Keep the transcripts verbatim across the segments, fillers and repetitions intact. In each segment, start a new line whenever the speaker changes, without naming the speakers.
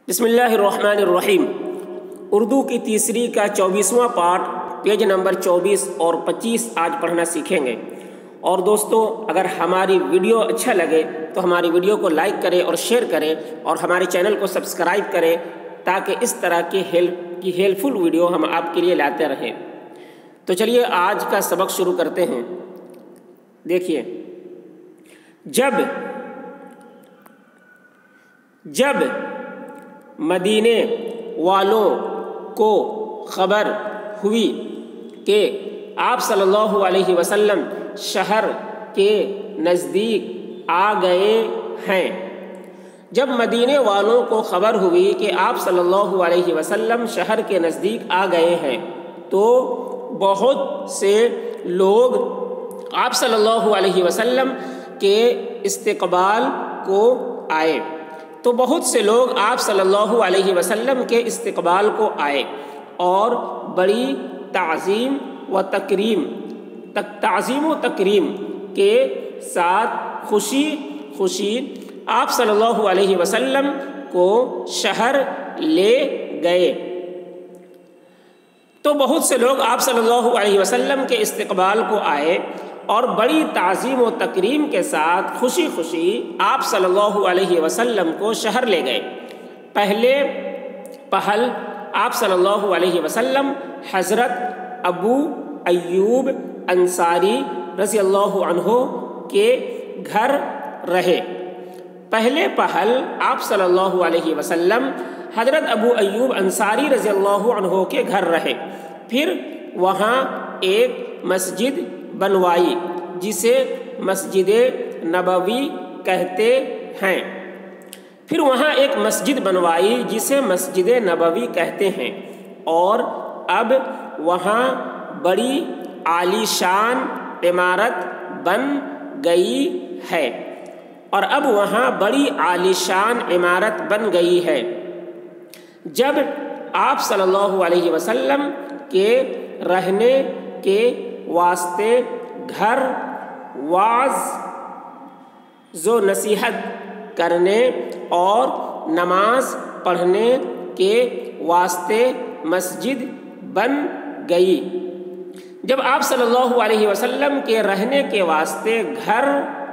بسم اللہ الرحمن الرحیم۔ اردو کی تیسری کا چوبیسواں پارٹ پیج نمبر چوبیس اور پچیس آج پڑھنا سیکھیں گے۔ اور دوستو، اگر ہماری ویڈیو اچھا لگے تو ہماری ویڈیو کو لائک کریں اور شیئر کریں اور ہمارے چینل کو سبسکرائب کریں تاکہ اس طرح کی ہیلپ کی ہیلپ فل ویڈیو ہم آپ کے لیے لاتے رہیں۔ تو چلیے آج کا سبق شروع کرتے ہیں۔ دیکھیے، جب جب مدینے والوں کو خبر ہوئی کہ آپ صلی اللہ علیہ وسلم شہر کے نزدیک آ گئے ہیں جب مدینے والوں کو خبر ہوئی کہ آپ صلی اللہ علیہ وسلم شہر کے نزدیک آ گئے ہیں تو بہت سے لوگ آپ صلی اللہ علیہ وسلم کے استقبال کو آئے تو بہت سے لوگ آپ صلی اللہ علیہ وسلم کے استقبال کو آئے اور بڑی تعظیم و تکریم تعظیم و تکریم کے ساتھ خوشی خوشی آپ صلی اللہ علیہ وسلم کو شہر لے گئے تو بہت سے لوگ آپ صلی اللہ علیہ وسلم کے استقبال کو آئے اور بڑی تعظیم و تکریم کے ساتھ خوشی خوشی آپ صلی اللہ علیہ وسلم کو شہر لے گئے۔ پہلے پہل آپ صلی اللہ علیہ وسلم حضرت ابو ایوب انصاری رضی اللہ عنہ کے گھر رہے پہلے پہل آپ صلی اللہ علیہ وسلم حضرت ابو ایوب انصاری رضی اللہ عنہ کے گھر رہے پھر وہاں ایک مسجد بنوائی جسے مسجد نبوی کہتے ہیں پھر وہاں ایک مسجد بنوائی جسے مسجد نبوی کہتے ہیں اور اب وہاں بڑی عالی شان عمارت بن گئی ہے اور اب وہاں بڑی عالی شان عمارت بن گئی ہے جب آپ صلی اللہ علیہ وسلم کے رہنے کے واسطے گھر واعظ و نصیحت کرنے اور نماز پڑھنے کے واسطے مسجد بن گئی جب آپ صلی اللہ علیہ وسلم کے رہنے کے واسطے گھر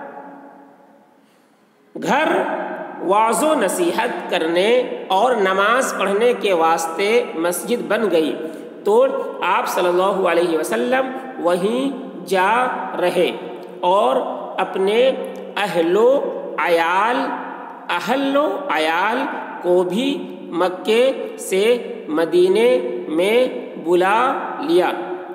گھر واعظ و نصیحت کرنے اور نماز پڑھنے کے واسطے مسجد بن گئی تو آپ صلی اللہ علیہ وسلم وہیں جا رہے اور اپنے اہل و عیال اہل و عیال کو بھی مکے سے مدینے میں بلا لیا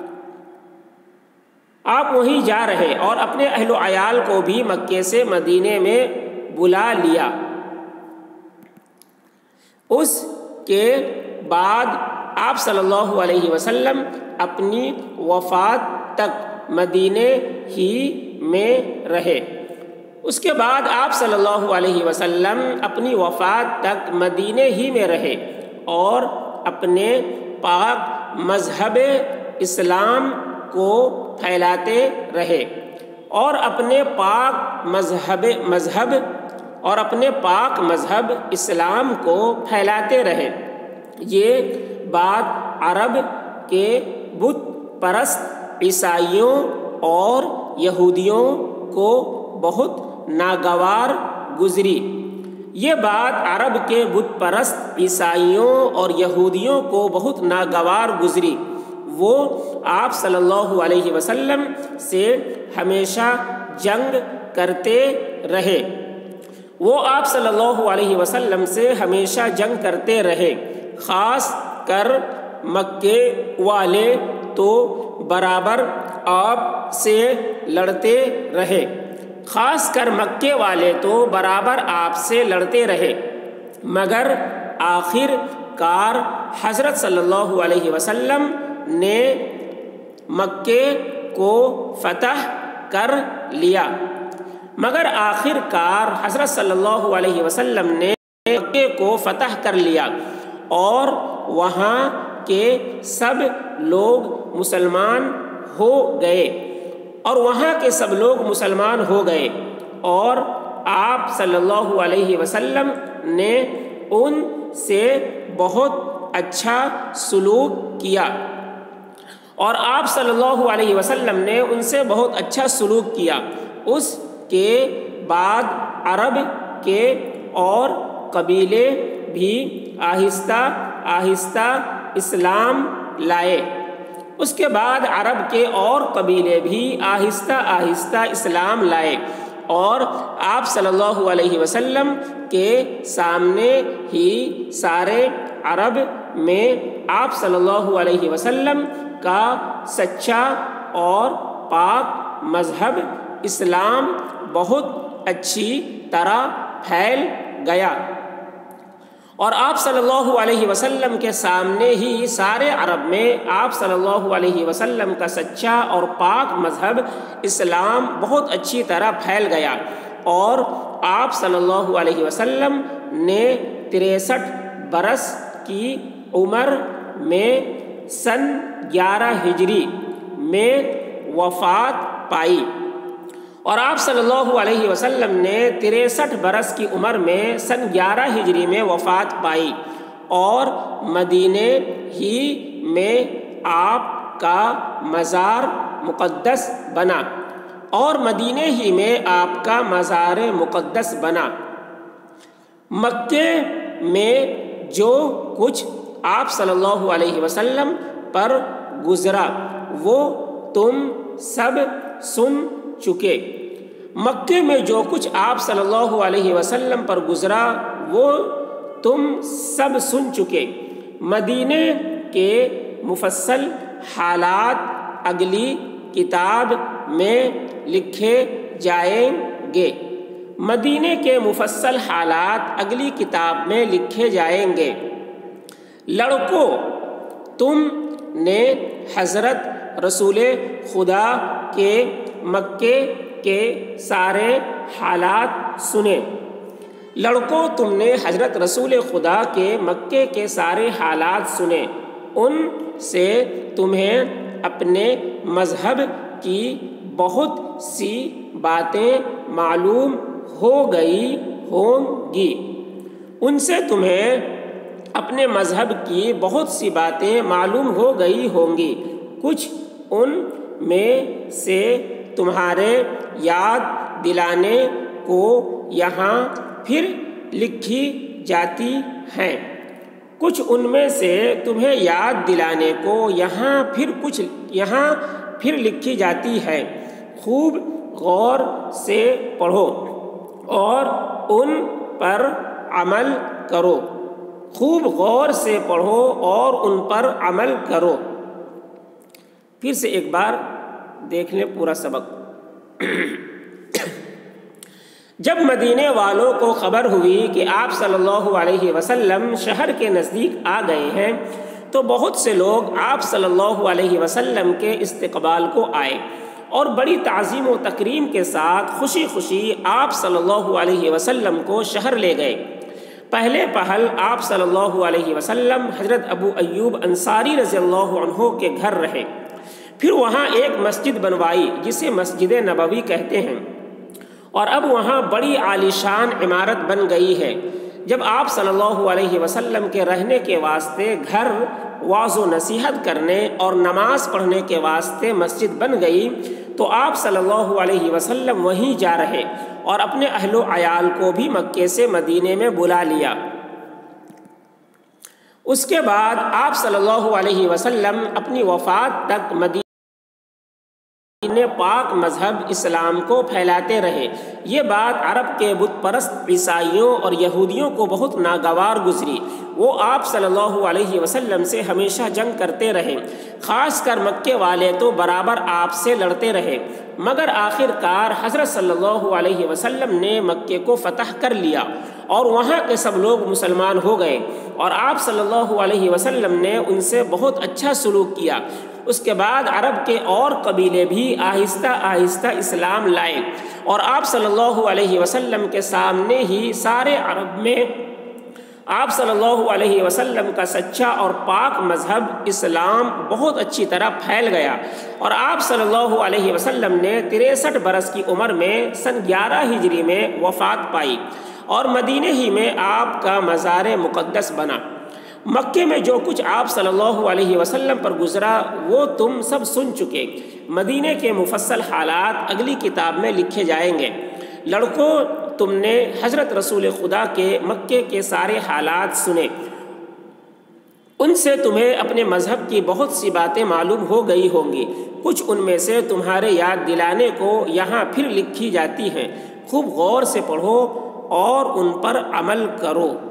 آپ وہیں جا رہے اور اپنے اہل و عیال کو بھی مکے سے مدینے میں بلا لیا اس کے بعد آپ صلی اللہ علیہ وسلم اپنی وفات تک مدینے ہی میں رہے اس کے بعد آپ صلی اللہ علیہ وسلم اپنی وفات تک مدینے ہی میں رہے اور اپنے پاک مذہب اسلام کو پھیلاتے رہے اور اپنے پاک مذہب مذہب اور اپنے پاک مذہب اسلام کو پھیلاتے رہے یہ بات عرب کے بت پرست عیسائیوں اور یہودیوں کو بہت ناگوار گزری یہ بات عرب کے بت پرست عیسائیوں اور یہودیوں کو بہت ناگوار گزری وہ آپ صلی اللہ علیہ وسلم سے ہمیشہ جنگ کرتے رہے وہ آپ صلی اللہ علیہ وسلم سے ہمیشہ جنگ کرتے رہے خاص کر مکے والے تو برابر آپ سے لڑتے رہے خاص کر مکے والے تو برابر آپ سے لڑتے رہے مگر آخر کار حضرت صلی اللہ علیہ وسلم نے مکے کو فتح کر لیا مگر آخر کار حضرت صلی اللہ علیہ وسلم نے مکے کو فتح کر لیا اور وہاں کے سب لوگ مسلمان ہو گئے اور وہاں کے سب لوگ مسلمان ہو گئے اور آپ صلی اللہ علیہ وسلم نے ان سے بہت اچھا سلوک کیا، اور آپ صلی اللہ علیہ وسلم نے ان سے بہت اچھا سلوک کیا۔ اس کے بعد عرب کے اور قبیلے بھی آہستہ آہستہ اسلام لائے اس کے بعد عرب کے اور قبیلے بھی آہستہ آہستہ اسلام لائے اور آپ صلی اللہ علیہ وسلم کے سامنے ہی سارے عرب میں آپ صلی اللہ علیہ وسلم کا سچا اور پاک مذہب اسلام بہت اچھی طرح پھیل گیا، اور آپ صلی اللہ علیہ وسلم کے سامنے ہی سارے عرب میں آپ صلی اللہ علیہ وسلم کا سچا اور پاک مذہب اسلام بہت اچھی طرح پھیل گیا، اور آپ صلی اللہ علیہ وسلم نے تریسٹھ برس کی عمر میں سن گیارہ ہجری میں وفات پائی، اور آپ صلی اللہ علیہ وسلم نے تریسٹھ برس کی عمر میں سن گیارہ ہجری میں وفات پائی، اور مدینے ہی میں آپ کا مزار مقدس بنا اور مدینے ہی میں آپ کا مزار مقدس بنا۔ مکے میں جو کچھ آپ صلی اللہ علیہ وسلم پر گزرا وہ تم سب سن چکے مکے میں جو کچھ آپ صلی اللہ علیہ وسلم پر گزرا وہ تم سب سن چکے مدینے کے مفصل حالات اگلی کتاب میں لکھے جائیں گے مدینے کے مفصل حالات اگلی کتاب میں لکھے جائیں گے۔ لڑکوں، تم نے حضرت رسول خدا کے مکے کے سارے حالات سنے لڑکوں تم نے حضرت رسول خدا کے مکے کے سارے حالات سنے ان سے تمہیں اپنے مذہب کی بہت سی باتیں معلوم ہو گئی ہوں گی ان سے تمہیں اپنے مذہب کی بہت سی باتیں معلوم ہو گئی ہوں گی کچھ ان میں سے تمہارے یاد دلانے کو یہاں پھر لکھی جاتی ہیں کچھ ان میں سے تمہیں یاد دلانے کو یہاں پھر کچھ یہاں پھر لکھی جاتی ہے خوب غور سے پڑھو اور ان پر عمل کرو خوب غور سے پڑھو اور ان پر عمل کرو۔ پھر سے ایک بار دیکھ لیں پورا سبق۔ جب مدینے والوں کو خبر ہوئی کہ آپ صلی اللہ علیہ وسلم شہر کے نزدیک آ گئے ہیں تو بہت سے لوگ آپ صلی اللہ علیہ وسلم کے استقبال کو آئے اور بڑی تعظیم و تکریم کے ساتھ خوشی خوشی آپ صلی اللہ علیہ وسلم کو شہر لے گئے۔ پہلے پہل آپ صلی اللہ علیہ وسلم حضرت ابو ایوب انصاری رضی اللہ عنہ کے گھر رہے، پھر وہاں ایک مسجد بنوائی جسے مسجد نبوی کہتے ہیں، اور اب وہاں بڑی عالیشان عمارت بن گئی ہے۔ جب آپ صلی اللہ علیہ وسلم کے رہنے کے واسطے گھر واعظ و نصیحت کرنے اور نماز پڑھنے کے واسطے مسجد بن گئی تو آپ صلی اللہ علیہ وسلم وہیں جا رہے اور اپنے اہل و عیال کو بھی مکے سے مدینے میں بلا لیا۔ اس کے بعد آپ صلی اللہ علیہ وسلم اپنی وفات تک مدینے پاک مذہب اسلام کو پھیلاتے رہے۔ یہ بات عرب کے بت پرست عیسائیوں اور یہودیوں کو بہت ناگوار گزری، وہ آپ صلی اللہ علیہ وسلم سے ہمیشہ جنگ کرتے رہے، خاص کر مکے والے تو برابر آپ سے لڑتے رہے، مگر آخر کار حضرت صلی اللہ علیہ وسلم نے مکے کو فتح کر لیا اور وہاں کے سب لوگ مسلمان ہو گئے، اور آپ صلی اللہ علیہ وسلم نے ان سے بہت اچھا سلوک کیا۔ اس کے بعد عرب کے اور قبیلے بھی آہستہ آہستہ اسلام لائے، اور آپ صلی اللہ علیہ وسلم کے سامنے ہی سارے عرب میں آپ صلی اللہ علیہ وسلم کا سچا اور پاک مذہب اسلام بہت اچھی طرح پھیل گیا، اور آپ صلی اللہ علیہ وسلم نے تریسٹھ برس کی عمر میں سن گیارہ ہجری میں وفات پائی، اور مدینے ہی میں آپ کا مزار مقدس بنا۔ مکے میں جو کچھ آپ صلی اللہ علیہ وسلم پر گزرا وہ تم سب سن چکے۔ مدینے کے مفصل حالات اگلی کتاب میں لکھے جائیں گے۔ لڑکوں، تم نے حضرت رسول خدا کے مکے کے سارے حالات سنے، ان سے تمہیں اپنے مذہب کی بہت سی باتیں معلوم ہو گئی ہوں گی۔ کچھ ان میں سے تمہارے یاد دلانے کو یہاں پھر لکھی جاتی ہیں، خوب غور سے پڑھو اور ان پر عمل کرو۔